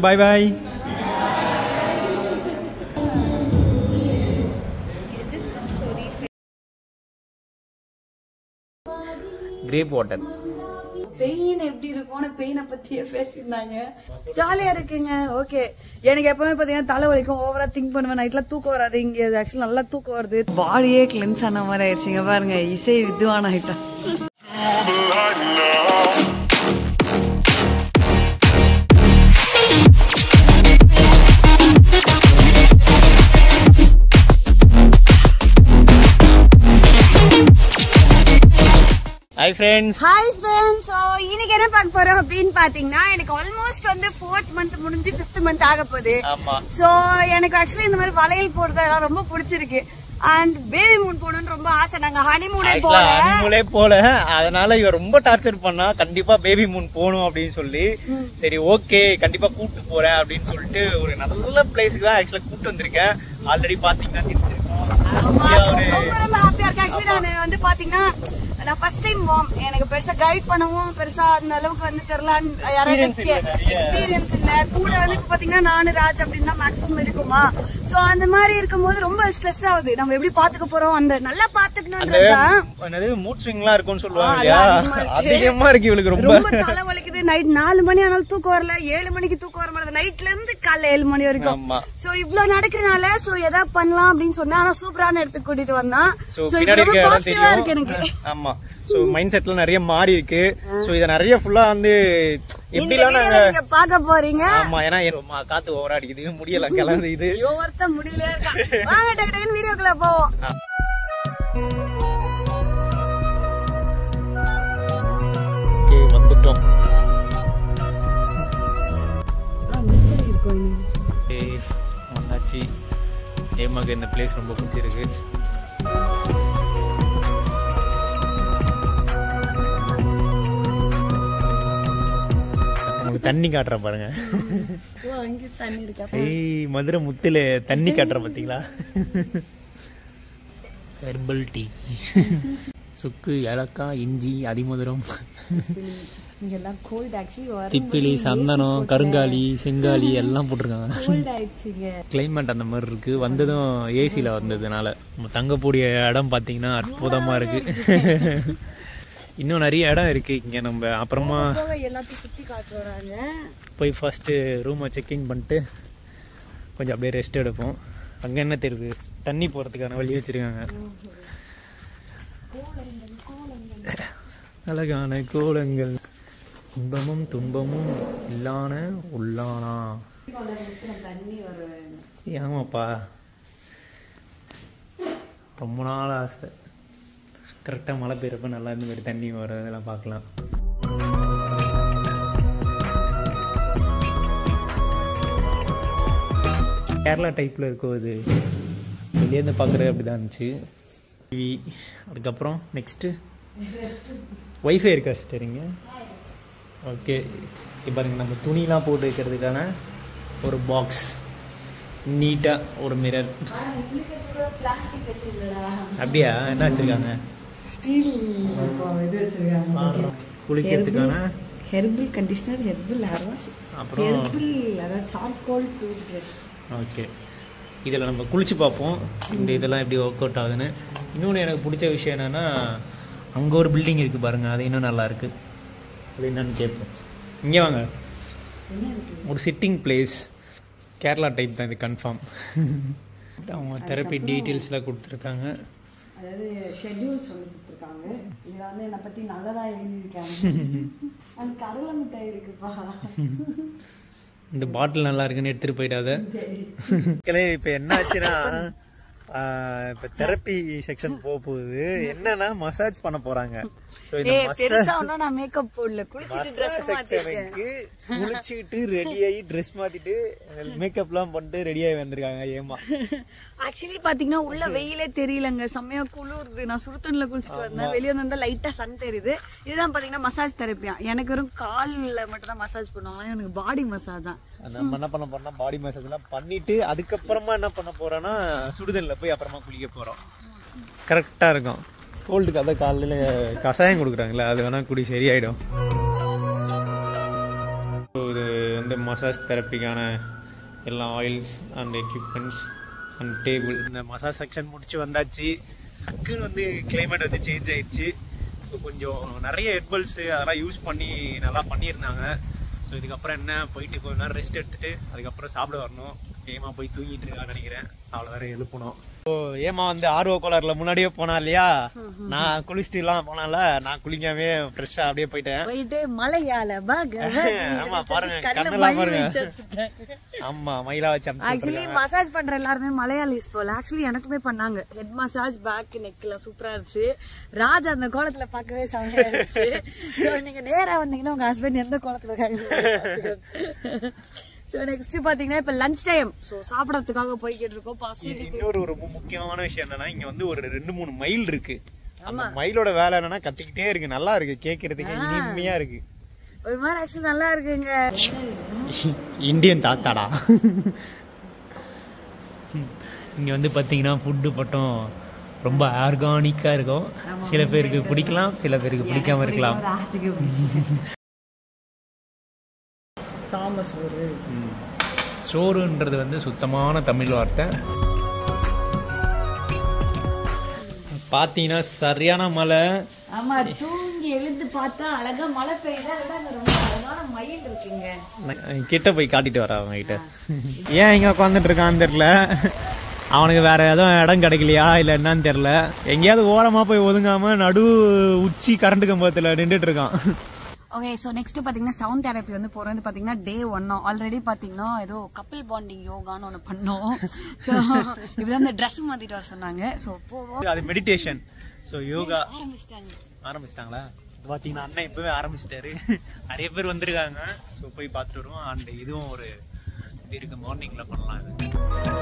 பாய் bye. Grape water pain எப்படி இருக்கும்னு பெயினை பத்தியே பேசியிருந்தாங்க. ஜாலியா இருக்குங்க. ஓகே, எனக்கு எப்பவுமே பாத்தீங்கன்னா தலை வலிக்கும், ஓவரா திங்க் பண்ணுவேன், நைட்ல தூக்கம் வராது. இங்க ஆக்சுவலி நல்லா தூக்கம் வருது, பாடியே கிளென்ஸ் ஆன மாதிரி ஆயிடுச்சுங்க. பாருங்க, இசை வித்வான் ஆயிட்டா. Hi friends. Hi friends. So இன்னைக்கு என்ன பார்க்க போறோம் அப்படின்னு பாத்தீங்கன்னா, எனக்கு ஆல்மோஸ்ட் வந்து 4th month முடிஞ்சு 5th month ஆக போகுது. ஆமா. சோ எனக்கு ஆக்சுவலி இந்த மாதிரி வளையல் போடுறது ரொம்ப பிடிச்சிருக்கு. அண்ட் பேபி மூன் போகணும்னு ரொம்ப ஆசை. நாங்க ஹனிமூனே போல அதனால இவ ரொம்ப டார்ச்சர் பண்ணா கண்டிப்பா பேபி மூன் போகணும் அப்படின்னு சொல்லி, சரி ஓகே கண்டிப்பா கூட்டு போறேன் அப்படின்னு சொல்லிட்டு ஒரு நல்ல பிளேஸ்க்கு தான் ஆக்சுவலா கூட்டு வந்திருக்கேன். ஆல்ரெடி பாத்தீங்கன்னா வந்து பாத்தீங்கன்னா நான் ஃபர்ஸ்ட் டைம் மாம். எனக்கு பெருசா கைட் பண்ணவும் பெருசா அந்த அளவுக்கு வந்து தெரியல, எக்ஸ்பீரியன்ஸ் இல்ல. கூட வந்து பாத்தீங்கன்னா நானு ராஜ் அப்படின்னு தான் மேக்ஸிமம் இருக்குமா. சோ அந்த மாதிரி இருக்கும்போது ரொம்ப ஸ்ட்ரெஸ் ஆகுது. நம்ம எப்படி பாத்துக்க போறோம், அந்த நல்லா பாத்துக்கணும்ன்றதுதான். மூட் ஸ்விங்லாம் இருக்கும்னு சொல்லுவாங்க. அதிகமா இருக்கு இவளுக்கு, ரொம்ப தலை வலிக்குது. நைட் 4 மணி ஆனாலும் தூக்கம் வரல, 7 மணிக்கு தூக்கம் வர மாட்டேது, நைட்ல இருந்து காலைல 7 மணி வரைக்கும். சோ இவ்வளவு நடக்கிறனால சோ எதாவது பண்ணலாம் அப்படின்னு சொன்னா, ஆனா சூப்பரான இடத்துக்கு கூட்டிட்டு வந்தான். பாசிட்டிவா இருக்கு எனக்கு. ஆமா, சோ மைண்ட் செட்ல நிறைய மாறி இருக்கு. சோ இத நிறைய ஃபுல்லா வந்து எப்படிலாம் நீங்க பாக்க போறீங்க. ஆமா, ஏன்னா காத்து ஓவரா அடிக்குது, முடியல கிளம்புது. இது ஒருத்த முடியல. வாங்க டக்கு டக்குன்னு வீடியோக்குள்ள போவோம். ஓகே, வந்துட்டோம். வந்தாச்சு. ஏமாக்கு இந்த பிளேஸ் ரொம்ப பிடிச்சிருக்கு. தண்ணி காட்டுற பாருங்க. ஏய், மதுரை முத்துல தண்ணி காட்டுற பாத்தீங்களா? ஹெர்பல் டீ, சுக்கு, ஏலக்காய், இஞ்சி, அதிமதுரம், திப்பிலி, சந்தனம், கருங்காலி, செங்காலி எல்லாம் போட்டிருக்காங்க. கிளைமேட் அந்த மாதிரி இருக்கு. வந்ததும் ஏசில வந்ததுனால தங்கக்கூடிய இடம் பாத்தீங்கன்னா அற்புதமா இருக்கு. இன்னும் நிறைய இடம் இருக்கு இங்க. நம்ம அப்புறமா எல்லாத்தையும் சுத்தி காட்டுறாங்க. போய் ஃபர்ஸ்ட் ரூமை செக்கிங் பண்ணிட்டு கொஞ்சம் அப்படியே ரெஸ்ட் எடுப்போம். அங்க என்ன தெரியுது, தண்ணி போறதுக்கான வழி வச்சிருக்காங்க. அழகான கோலங்கள், இன்பமும் துன்பமும் இல்லான உள்ளானா. ஆமாப்பா, ரொம்ப நாள் ஆசை. கரெக்டாக மழை பெய்யறப்ப நல்லா இந்த மாதிரி தண்ணி வரும், இதெல்லாம் பார்க்கலாம். கேரளா டைப்பில் இருக்கும் இது. வெளியேருந்து பார்க்குறது அப்படி தான் இருந்துச்சு. டிவி, அதுக்கப்புறம் நெக்ஸ்ட்டு ஒய்ஃபை இருக்கா சரிங்க. ஓகே, இப்போ பாருங்க, நம்ம துணிலாம் போட்டு வைக்கிறதுக்கான ஒரு பாக்ஸ், நீட்டாக ஒரு மிரர். அப்படியா, என்ன வச்சுருக்காங்க? ஸ்டீல் இது வச்சிருக்காங்க. குளிக்கிறதுக்கான herbal conditioner, herbal hair wash, அப்புறம் ஹெர்பல் அதாவது சார்கோல் டூத் பிரஷ். ஓகே, இதில் நம்ம குளிச்சு பார்ப்போம் இந்த இதெல்லாம் எப்படி ஒர்க் அவுட் ஆகுதுன்னு. இன்னொன்று எனக்கு பிடிச்ச விஷயம் என்னென்னா, அங்கே ஒரு பில்டிங் இருக்குது பாருங்கள், அது இன்னும் நல்லா இருக்குது. அது என்னன்னு கேட்போம். இங்கே வாங்க, ஒரு சிட்டிங் பிளேஸ். கேரளா டைப் தான் இது கன்ஃபார்ம். அவங்க தெரப்பி டீட்டெயில்ஸ்லாம் கொடுத்துருக்காங்க. அதாவது ஷெட்யூல்ஸ் வந்து கொடுத்துருக்காங்க. இதில் வந்து என்னை பற்றி நல்லதாக எழுதியிருக்காங்க. அந்த கடலை மிட்டாய் இருக்குப்பா. இந்த பாட்டில் நல்லா இருக்குன்னு எடுத்துகிட்டு போயிடாத. இப்போ என்ன ஆச்சுன்னா, இப்போ தெரப்பி செக்ஷன் போகுது. என்னன்னா மசாஜ் பண்ண போறாங்க. சோ இந்த மசாஜ் நான் மேக்கப் போடல, செக்ஷனுக்கு குளிச்சிட்டு ரெடி ஆகி ட்ரெஸ் மாத்திட்டு மேக்கப்லாம் பண்ணிட்டு ரெடி ஆகி வந்திருக்காங்க. ஏமா ஆக்சுவலி பாத்தீங்கன்னா உள்ள வெயிலே தெரியலங்க, செம்மையா குளிருது. நான் சுடுதண்ணில குளிச்சுட்டு வந்தேன், வெளியே வந்தா லைட்டா சன் தெரியுது. இதுதான் பாத்தீங்கன்னா மசாஜ் தெரப்பியா. எனக்கு வெறும் கால்ல மட்டும் தான் மசாஜ் பண்ணுவாங்க, எனக்கு பாடி மசாஜ் தான். நம்ம என்ன பண்ண போறோம்னா, பாடி மசாஜ் எல்லாம் பண்ணிட்டு அதுக்கப்புறமா என்ன பண்ண போறோம்னா, சுடுதண்ணில போய் அப்புறமா குளிக்க போறோம். கரெக்டா இருக்கும். கோல்டுக்கு அதான் காலையில கஷாயம் கொடுக்குறாங்களே, அது வேணா குடி சரியாயிடும். இந்த வந்து மசாஜ் தெரப்பிக்கான எல்லா oils and equipments and table. இந்த மசாஜ் செக்ஷன் முடிச்சு வந்தாச்சு. டக்குன்னு வந்து கிளைமேட் வந்து சேஞ்ச் ஆயிடுச்சு. ஸோ கொஞ்சம் நிறைய ஹெர்பல்ஸு அதெல்லாம் யூஸ் பண்ணி நல்லா பண்ணியிருந்தாங்க. ஸோ இதுக்கப்புறம் என்ன போயிட்டு கொஞ்ச நேரம் ரெஸ்ட் எடுத்துகிட்டு அதுக்கப்புறம் சாப்பிட வரணும். ஏமா போய் தூங்கிட்டு இருக்கான்னு நினைக்கிறேன். அவ்வளோ வேற எழுப்பணும். ஸோ ஏமா வந்து ஆர்வோ கோலர்ல முன்னாடியே போனா இல்லையா, நான் குளிச்சுட்டுலாம் போனால நான் குளிக்காமே ஃப்ரெஷ்ஷாக அப்படியே போயிட்டு மலையால ஆமா பாருங்க கண்ணெல்லாம் பாருங்க. ஆமா மயிலா வச்சு ஆக்சுவலி மசாஜ் பண்ற எல்லாருமே மலையாளிஸ் போல. ஆக்சுவலி எனக்குமே பண்ணாங்க ஹெட் மசாஜ், பேக் நெக்ல சூப்பரா இருந்துச்சு. ராஜா அந்த கோலத்துல பார்க்கவே செமையா இருந்துச்சு. நீங்க நேரா வந்தீங்கன்னா உங்க ஹஸ்பண்ட் எந்த கோலத்துல இருக்காங்க. சோ நெக்ஸ்ட் பாத்தீங்கன்னா இப்ப லஞ்ச் டைம். சோ சாப்பிடறதுக்காக போய்கிட்டு இருக்கோம். இன்னொரு ஒரு முக்கியமான விஷயம் என்னன்னா இங்க வந்து ஒரு 2-3 மைல் இருக்கு. அந்த மயிலோட வேலை என்னன்னா கத்திக்கிட்டே இருக்கு. நல்லா இருக்கு கேட்கறதுக்கு, இனிமையா இருக்கு. ஒரு மாதிரி ஆக்சுவலி நல்லா இருக்குங்க. இந்தியன் தாத்தாடா. இங்க வந்து பாத்தீங்கன்னா ஃபுட்டு பட்டம் ரொம்ப ஆர்கானிக்கா இருக்கும். சில பேருக்கு பிடிக்கலாம், சில பேருக்கு பிடிக்காம இருக்கலாம். சோறுன்றது வந்து சுத்தமான தமிழ் வார்த்தை. பாத்தீங்கன்னா சரியான மழை. ஆமா தூங்கி எழுந்து பார்த்தா அழகா மழை பெய்யுதா. ரொம்ப அழகான மயில் இருக்குங்க. கிட்ட போய் காட்டிட்டு வர அவங்க கிட்ட. ஏன் இங்க உட்காந்துட்டு இருக்கான்னு தெரியல. அவனுக்கு வேற எதுவும் இடம் கிடைக்கலையா இல்ல என்னன்னு தெரியல. எங்கேயாவது ஓரமா போய் ஒதுங்காம நடு உச்சி கரண்ட் கம்பத்துல நின்றுட்டு இருக்கான். ஓகே ஸோ நெக்ஸ்ட் பார்த்தீங்கன்னா சவுண்ட் தெரப்பி வந்து போகிறது பார்த்தீங்கன்னா Day 1 ஆல்ரெடி பார்த்தீங்கன்னா ஏதோ கப்பிள் பாண்டிங் யோகான்னு ஒன்று பண்ணோம். ஸோ இப்படி அந்த ட்ரெஸ் மாற்றிட்டு வர சொன்னாங்க. ஸோ போவோம். அது மெடிடேஷன். ஸோ யோகா ஆரம்பிச்சிட்டாங்களா? பார்த்தீங்கன்னா அண்ணன் இப்போவே ஆரம்பிச்சிட்டாரு. நிறைய பேர் வந்திருக்காங்க. ஸோ போய் பார்த்துட்டு வருவோம். அண்ட் இதுவும் ஒரு இது இருக்கு, மார்னிங்கில் பண்ணலாம். இது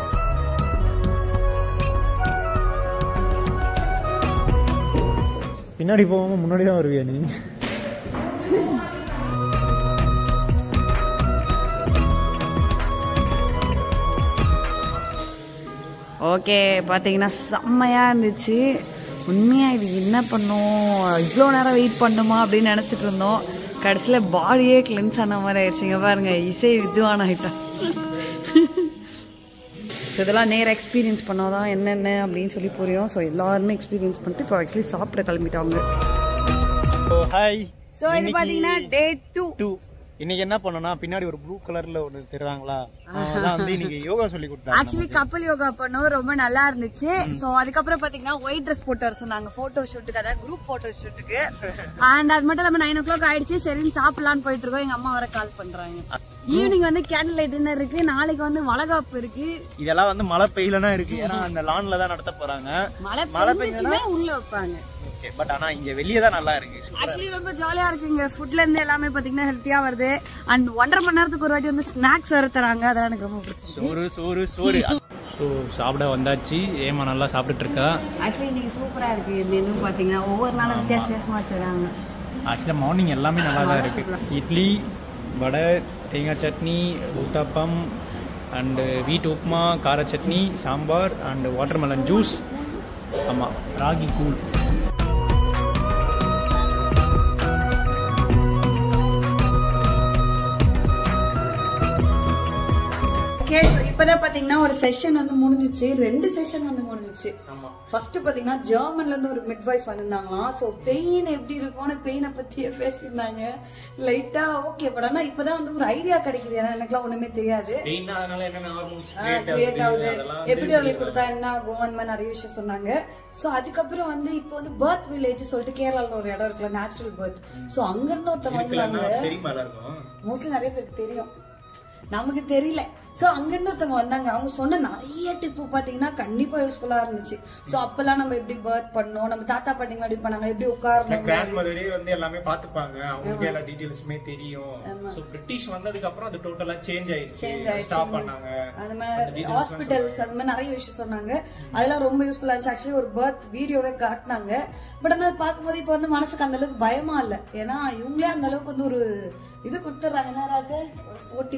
பின்னாடி போகாம முன்னாடி தான் வருவியா நீ? ஓகே பார்த்தீங்கன்னா செம்மையாக இருந்துச்சு. உண்மையாக இது என்ன பண்ணோம், இவ்வளோ நேரம் வெயிட் பண்ணுமா அப்படின்னு நினச்சிட்டு இருந்தோம். கடைசியில் பாடியே கிளென்ஸ் ஆன மாதிரி ஆயிடுச்சுங்க. பாருங்க இசை வித்வான் ஆகிட்டேன். ஸோ இதெல்லாம் நேராக எக்ஸ்பீரியன்ஸ் பண்ணாதான் என்னென்ன அப்படின்னு சொல்லி புரியும். ஸோ எல்லாருமே எக்ஸ்பீரியன்ஸ் பண்ணிட்டு இப்போ ஆக்சுவலி சாப்பிட கிளம்பிட்டாங்க. ஹாய். ஸோ இது பார்த்தீங்கன்னா Day 2. இன்னைக்கு என்ன பண்ணோம்னா பின்னாடி ஒரு ப்ளூ கலர்ல ஒன்று தெரியுறாங்களா, அதான் வந்து இன்னைக்கு யோகா சொல்லி கொடுத்தாங்க. ஆக்சுவலி கப்பல் யோகா பண்ணோம், ரொம்ப நல்லா இருந்துச்சு. சோ அதுக்கப்புறம் பாத்தீங்கன்னா ஒயிட் ட்ரெஸ் போட்டு வர சொன்னாங்க போட்டோ ஷூட்டுக்கு, அதாவது குரூப் போட்டோ ஷூட்டுக்கு. அண்ட் அது மட்டும் இல்லாம 9 o'clock ஆயிடுச்சு. சரின்னு சாப்பிடலான்னு போயிட்டு இருக்கோம். எங்க அம்மா வர கால் பண்றாங்க. ஈவினிங் வந்து கேண்டில் லைட் டின்னர் இருக்கு. நாளைக்கு வந்து வளகாப்பு இருக்கு. இதெல்லாம் வந்து மழை பெய்யலனா இருக்கு. ஏன்னா அந்த லான்ல தான் நடத்த போறாங்க. மழை பெய்ஞ்சுனா உள்ள வைப்பாங்க. பட் ஆனா இங்க வெளியே தான் நல்லா இருக்கு. ஆக்சுவலி ரொம்ப ஜாலியா இருக்குங்க. ஃபுட்ல இருந்து எல்லாமே பாத்தீங்கன்னா ஹெல்த்தியா வருது. அண்ட் 1.5 மணி நேரத்துக்கு ஒரு வாட்டி வந்து ஸ்நாக்ஸ் வேற தராங்க. அதெல்லாம் எனக்கு ரொம்ப பிடிச்சிருக்கு. சோறு ஸோ சாப்பிட வந்தாச்சு. ஏமா நல்லா சாப்பிட்டுட்டு இருக்கா. ஆக்சுவலி இன்னைக்கு சூப்பரா இருக்கு. மெனு பாத்தீங்கன்னா ஒவ்வொரு நாளும் வித்தியாசமா வச்சிருக்காங்க. ஆக்சுவலா மார்னிங் எல்லாமே நல்லா தான் இருக்கு. இட்லி, வடை, தேங்காய் சட்னி, ஊத்தாப்பம் அண்ட் வீட் உப்புமா, கார chutney, sambar and watermelon juice. ஆமாம், ராகி கூழ். இப்பதான் பாத்தீங்கன்னா ஒரு செஷன் வந்து முடிஞ்சிச்சு. 2 செஷன் வந்து முடிஞ்சிச்சு. ஃபர்ஸ்ட் பாத்தீங்கன்னா ஜெர்மன்ல இருந்து ஒரு மிட்வைஃப் வந்திருந்தாங்களாம். சோ பெயின் எப்படி இருக்கும்னு பெயினை பத்தியே பேசியிருந்தாங்க லைட்டா. ஓகே பட் ஆனா இப்பதான் வந்து ஒரு ஐடியா கிடைக்குது. ஏன்னா எனக்குலாம் ஒண்ணுமே தெரியாது. கிரியேட் ஆகுது, எப்படி அவங்களுக்கு கொடுத்தா என்ன ஆகும், அந்த மாதிரி நிறைய விஷயம் சொன்னாங்க. சோ அதுக்கப்புறம் வந்து இப்போ வந்து பர்த் வில்லேஜ் சொல்லிட்டு கேரளால ஒரு இடம் இருக்குல்ல, நேச்சுரல் பர்த். சோ அங்க இருந்து ஒருத்தவங்க வந்தாங்க. மோஸ்ட்லி நிறைய பேருக்கு தெரியும், நமக்கு தெரியல. சோ அங்கிருந்து ஒருத்தவங்க வந்தாங்க. அவங்க சொன்ன நிறைய டிப்பு பாத்தீங்கன்னா கண்டிப்பா யூஸ்ஃபுல்லா இருந்துச்சு. சோ அப்பெல்லாம் நம்ம எப்படி பர்த் பண்ணோம், நம்ம தாத்தா பாட்டிங்க எப்படி பண்ணாங்க, எப்படி உட்காரணும், கிராண்ட் மதரே வந்து எல்லாமே பாத்துப்பாங்க. அவங்களுக்கு எல்லா டீடைல்ஸுமே தெரியும். சோ பிரிட்டிஷ் வந்ததுக்கு அப்புறம் அது டோட்டலா சேஞ்ச் ஆயிடுச்சு. ஸ்டாப் பண்ணாங்க. அந்த மாதிரி ஹாஸ்பிடல்ஸ் அந்த மாதிரி நிறைய விஷயம் சொன்னாங்க. அதெல்லாம் ரொம்ப யூஸ்ஃபுல்லா இருந்துச்சு. ஆக்சுவலி ஒரு பர்த் வீடியோவே காட்டினாங்க. பட் ஆனா பார்க்கும்போது இப்ப வந்து மனசுக்கு அந்த அளவுக்கு பயமா இல்ல. ஏன்னா இவங்களே அந்த அளவுக்கு வந்து ஒரு இது கொடுத்துறாங்க. என்ன ராஜா, ஒரு ஸ்போர்ட்டிவா ஒரு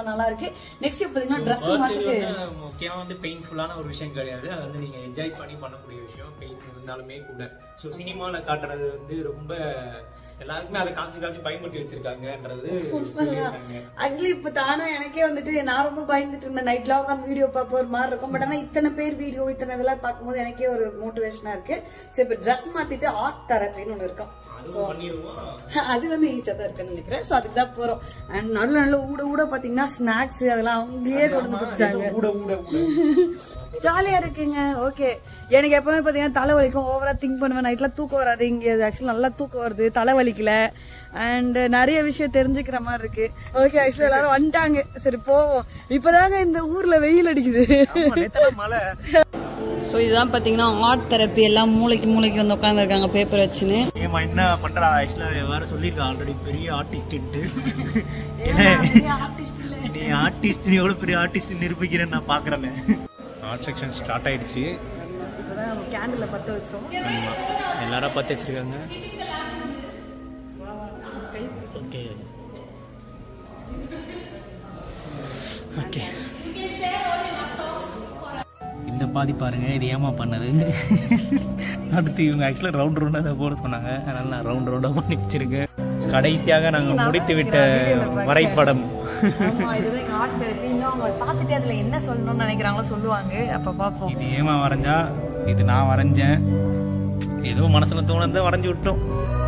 நல்லா இருக்கு. நெக்ஸ்ட் பாத்தீங்கன்னா ட்ரெஸ் மாத்திட்டு முக்கியமா வந்து பெயின்ஃபுல்லான ஒரு விஷயம் கிடையாது. அது வந்து நீங்க என்ஜாய் பண்ணி பண்ணக்கூடிய விஷயம். பெயின் இருந்தாலுமே கூட ஸோ சினிமால காட்டுறது வந்து ரொம்ப எல்லாருக்குமே அதை காமிச்சு பயமுறுத்தி வச்சிருக்காங்கன்றது. ஆக்சுவலி இப்ப தானா எனக்கே வந்துட்டு நான் ரொம்ப பயந்துட்டு இருந்தேன். நைட்ல உட்காந்து வீடியோ பார்ப்ப ஒரு மாதிரி இருக்கும். பட் ஆனா இத்தனை பேர் வீடியோ இத்தனை இதெல்லாம் பார்க்கும்போது எனக்கே ஒரு மோட்டிவேஷனா இருக்கு. சோ இப்ப ட்ரெஸ் மாத்திட்டு ஆர்ட் தெரப்பின்னு ஒண்ணு இருக்கும். அது வந்து ஈஸியா தான் இருக்குன்னு நினைக்கிறேன். சோ அதுக்கு தான் போறோம். அண்ட் நல்ல ஊட பாத்தீங்கன்னா ஸ்நாக்ஸ் அதெல்லாம் அவங்களே கொண்டு வந்து கொடுத்தாங்க. ஜாலியா இருக்குங்க. ஓகே, எனக்கு எப்பவுமே பாத்தீங்கன்னா தலைவலிக்கும், ஓவரா திங்க் பண்ணுவேன். நைட்ல தூக்கம் வராது. இங்க ஆக்சுவலி நல்லா தூக்கம் வருது, தலைவலிக்கல. அண்ட் நிறைய விஷயம் தெரிஞ்சுக்கிற மாதிரி இருக்கு. ஓகே, ஆக்சுவலி எல்லாரும் வந்துட்டாங்க. சரி போவோம். இப்பதாங்க இந்த ஊர்ல வெயில் அடிக்குது. மழை. ஸோ இதுதான் பார்த்தீங்கன்னா ஆர்ட் தெரப்பி. எல்லாம் மூளைக்கு வந்து உட்காந்துருக்காங்க பேப்பர் வச்சுன்னு. ஏமா என்ன பண்றா? ஆக்சுவலாக வேற சொல்லியிருக்கா ஆல்ரெடி, பெரிய ஆர்டிஸ்ட்டு. நீ ஆர்டிஸ்ட், நீ எவ்வளோ பெரிய ஆர்டிஸ்ட் நிரூபிக்கிறேன்னு நான் பார்க்குறேன். ஆர்ட் செக்ஷன் ஸ்டார்ட் ஆயிடுச்சு. இப்போதான் நம்ம கேண்டில் பற்ற வச்சோம். எல்லாரும் பற்ற வச்சிருக்காங்க. ஓகே ஓகே, இந்த பாதி பாருங்க, இது ஏமா பண்ணது. அடுத்து இவங்க ஆக்சுவலாக ரவுண்டாக போட சொன்னாங்க. அதனால நான் ரவுண்டாக பண்ணி வச்சிருக்கேன். கடைசியாக நாங்கள் முடித்து விட்ட வரைபடம். பார்த்துட்டு அதுல என்ன சொல்லணும்னு நினைக்கிறாங்களோ சொல்லுவாங்க. அப்ப பாப்போம். இது ஏமா வரைஞ்சா, இது நான் வரைஞ்சேன். ஏதோ மனசுல தோணுது வரைஞ்சு விட்டோம்.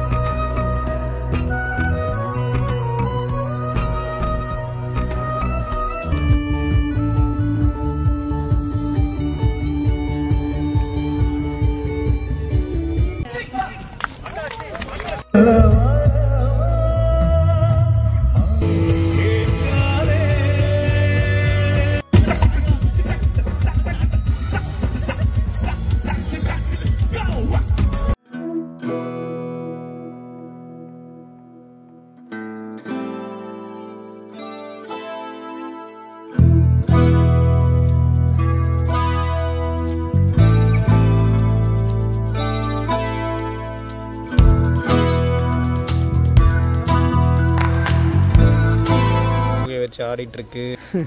ஆடிட்டு இருக்கு.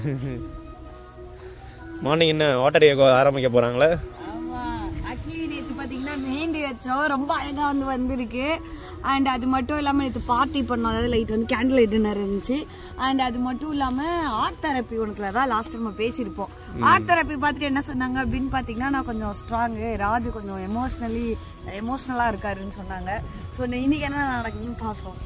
மார்னிங் என்ன வாட்டர் யோகா ஆரம்பிக்க போறாங்களா? ஆமா, ஆக்சுவலி நேத்து பாத்தீங்கன்னா மெஹந்தி வச்சோம். ரொம்ப அழகா வந்திருக்கு. அண்ட் அது மட்டும் இல்லாம நேற்று பார்ட்டி பண்ணோம். அதாவது லைட் வந்து கேண்டில் லைட் டின்னர் இருந்துச்சு. அண்ட் அது மட்டும் இல்லாம ஆர்ட் தெரப்பி உனக்குல தான் லாஸ்ட் நம்ம பேசியிருப்போம். ஆர்ட் தெரப்பி பார்த்துட்டு என்ன சொன்னாங்க அப்படின்னு பாத்தீங்கன்னா, நான் கொஞ்சம் ஸ்ட்ராங்கு, ராஜு கொஞ்சம் எமோஷனலா இருக்காருன்னு சொன்னாங்க. ஸோ இன்னைக்கு என்ன நடக்குதுன்னு பார்ப்போம்.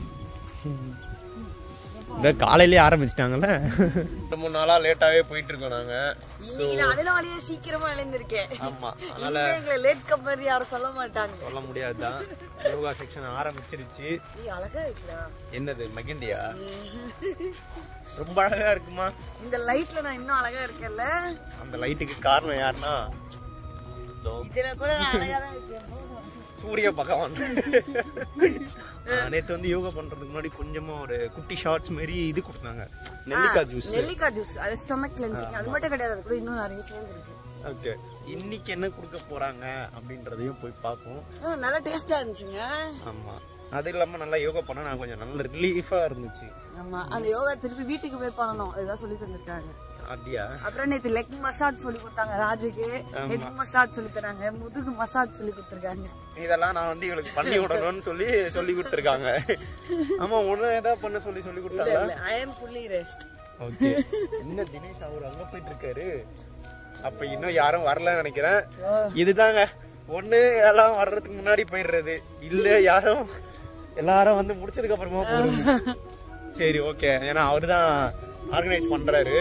இந்த காலையிலேயே ஆரம்பிச்சிட்டாங்கல்ல. 2-3 நாளா லேட்டாவே போயிட்டு இருக்கோம் நாங்க. அதனாலயே சீக்கிரமா எழுந்திருக்கேன். ஆமா, அதனால லேட் கம்பெனி யாரும் சொல்ல மாட்டாங்க. சொல்ல முடியாதுதான். யோகா செக்ஷன் ஆரம்பிச்சிருச்சு. நீ அழகா இருக்கா? என்னது மெகந்தியா? ரொம்ப அழகா இருக்குமா? இந்த லைட்ல நான் இன்னும் அழகா இருக்கேன்ல. அந்த லைட்டுக்கு காரணம் யாருன்னா, இதுல கூட நான் அழகா தான் இருக்கேன். சூரிய பகவான். நேற்று வந்து யோகா பண்றதுக்கு முன்னாடி கொஞ்சமா ஒரு குட்டி ஷார்ட்ஸ் மாதிரி இது கொடுத்தாங்க, நெல்லிக்காய் ஜூஸ். அது ஸ்டொமக் கிளென்சிங். அது மட்டும் கிடையாது, அது கூட இன்னும் நிறைய சேர்ந்து இருக்கு. ஓகே, இன்னைக்கு என்ன கொடுக்க போறாங்க அப்படின்றதையும் போய் பார்ப்போம். நல்லா டேஸ்டா இருந்துச்சுங்க. ஆமா, அது இல்லாம நல்லா யோகா பண்ணா நான் கொஞ்சம் நல்ல ரிலீஃபா இருந்துச்சு. ஆமா, அந்த யோகா திருப்பி வீட்டுக்கு போய் பண்ணணும், அதுதான் சொல்லி தந்திருக்காங்க. அப்படியா? அப்புறம் நேற்று லெக் மசாஜ் சொல்லி கொடுத்தாங்க ராஜுக்கு. ஹெட் மசாஜ் சொல்லி தராங்க, முதுகு மசாஜ் சொல்லி கொடுத்துருக்காங்க. இதெல்லாம் நான் வந்து இவளுக்கு பண்ணி விடணும்னு சொல்லி கொடுத்துருக்காங்க. ஆமா, ஒண்ணு ஏதாவது பண்ண சொல்லி கொடுத்தாங்க. I am fully rest. Okay, என்ன தினேஷ் அவர் அங்க போயிட்டு இருக்காரு. அப்ப இன்னும் யாரும் வரலன்னு நினைக்கிறேன். இதுதாங்க ஒண்ணு, எல்லாம் வர்றதுக்கு முன்னாடி போயிடுறது இல்ல, யாரும் எல்லாரும் வந்து முடிச்சதுக்கு அப்புறமா போறது. சரி ஓகே, ஏன்னா அவருதான் ஆர்கனைஸ் பண்றாரு.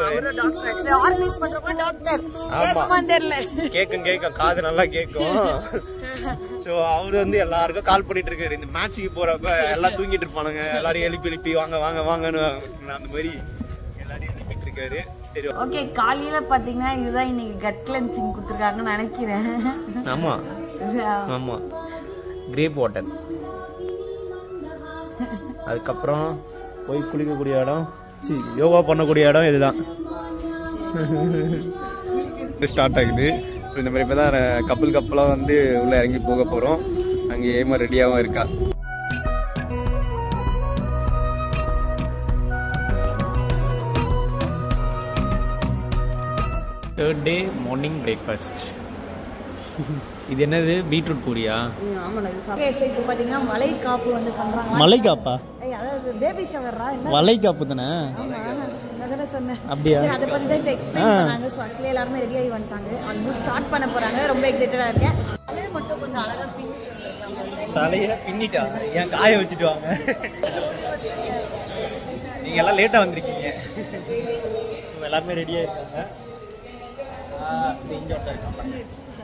கேக்கும் காது நல்லா கேக்கும். சோ அவரு வந்து எல்லாருக்கும் கால் பண்ணிட்டு இருக்காரு. இந்த மேட்சுக்கு போறப்ப எல்லாம் தூங்கிட்டு இருப்பானுங்க, எல்லாரும் எழுப்பி வாங்க வாங்க வாங்கன்னு அந்த மாதிரி எல்லாரையும் எழுப்பிட்டு இருக்காரு. சரி ஓகே, காலையில பாத்தீங்கன்னா இதுதான் இன்னைக்கு கட் கிளென்சிங் கொடுத்துருக்காங்கன்னு நினைக்கிறேன். ஆமா ஆமா, கிரேப் வாட்டர். அதுக்கப்புறம் போய் குளிக்கக்கூடிய இடம், யோகா பண்ணக்கூடிய இடம் இதுதான். ஸ்டார்ட் ஆகுது. ஸோ இந்த மாதிரி இப்போ தான் கப்பலாக வந்து உள்ளே இறங்கி போக போகிறோம். அங்கே ஏமா ரெடியாகவும் இருக்கா. 3rd day morning breakfast. இது என்னது? பீட்ரூட் பூரியா? ஆமாடா. இப்போ பார்த்தீங்கன்னா மலைக்காப்பு வந்து பண்ணுறாங்க. மலைக்காப்பா? அதாவது பேபி ஷவர்ரா? மலைக்காப்பு தானே? நான் சொன்னேன். அப்படியா? அதை பற்றி தான் இப்போ எக்ஸ்பிளைன் பண்ணாங்க. ஸோ ஆக்சுவலி எல்லாருமே ரெடி ஆகி வந்துட்டாங்க. ஆல்மோஸ்ட் ஸ்டார்ட் பண்ண போகிறாங்க. ரொம்ப எக்ஸைட்டடாக இருக்கேன். தலையை மட்டும் கொஞ்சம் அழகாக பின்னிட்டு. தலையை பின்னிட்டா? ஏன் காய வச்சுட்டு வாங்க. நீங்கள் எல்லாம் லேட்டாக வந்திருக்கீங்க. எல்லாருமே ரெடியாக இருக்காங்க. இங்கே ஒருத்தர் இருக்காங்க.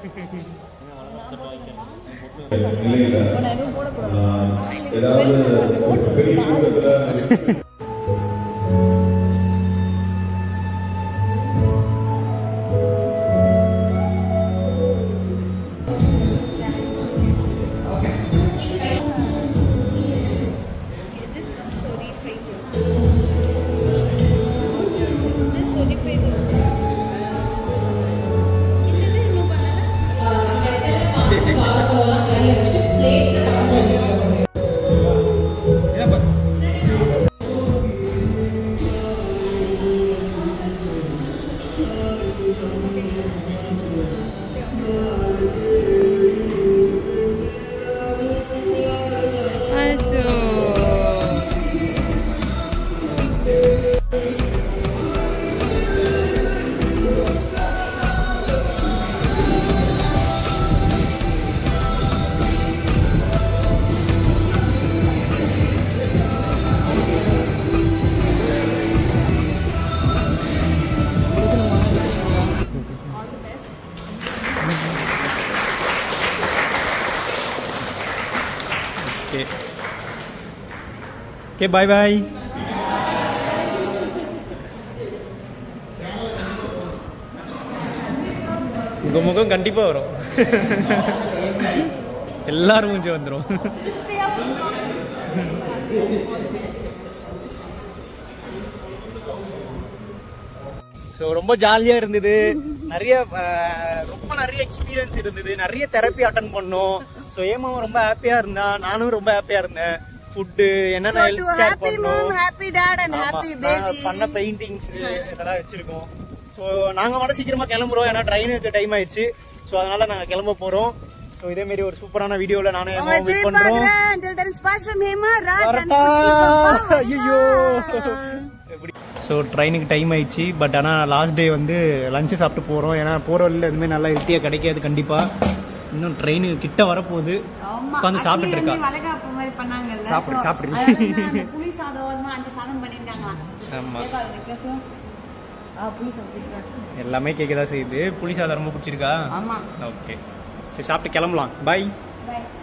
Okay, bye bye. உங்க முகம் கண்டிப்பா வரும். எல்லாரும் கொஞ்சம் வந்துரும். ஸோ ரொம்ப ஜாலியாக இருந்தது. ரொம்ப நிறைய எக்ஸ்பீரியன்ஸ் இருந்தது. நிறைய தெரப்பி அட்டன் பண்ணோம். ஸோ ஏமாவும் ரொம்ப ஹாப்பியாக இருந்தான். நானும் ரொம்ப ஹாப்பியாக இருந்தேன். ஃபுட்டு என்னென்ன ஹெல்ப் கேர் பண்ணோம், பண்ண பெயிண்டிங்ஸ் இதெல்லாம் வச்சிருக்கோம். ஸோ நாங்கள் மட்டும் சீக்கிரமாக கிளம்புறோம். ஏன்னா ட்ரெயினுக்கு டைம் ஆயிடுச்சு. ஸோ அதனால நாங்கள் கிளம்ப போகிறோம். ஸோ இதே மாதிரி ஒரு சூப்பரான வீடியோவில் நானும் மீட் பண்ணுறோம். ஐயோ, ஸோ ட்ரெயினுக்கு டைம் ஆயிடுச்சு. பட் ஆனால் லாஸ்ட் டே வந்து லஞ்சு சாப்பிட்டு போகிறோம். ஏன்னா போகிற வழியில் எதுவுமே நல்லா ஹெல்த்தியாக கிடைக்காது கண்டிப்பாக. இன்னும் ட்ரெயினுக்கு கிட்ட வரப்போகுது. உட்காந்து சாப்பிட்டு இருக்கா. எல்லாமே கேட்கதான் செய்யுது. புளி சாதம் ரொம்ப பிடிச்சிருக்கா? ஓகே, சரி சாப்பிட்டு கிளம்பலாம். பாய்.